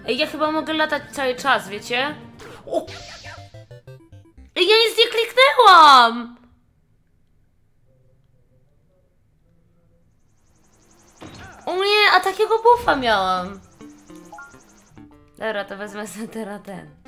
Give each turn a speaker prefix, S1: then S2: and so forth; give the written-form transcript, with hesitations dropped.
S1: Ej, ja chyba mogę latać cały czas, wiecie? O! Ej, ja nic nie kliknęłam! O nie, a takiego buffa miałam. Dobra, to wezmę sobie teraz ten.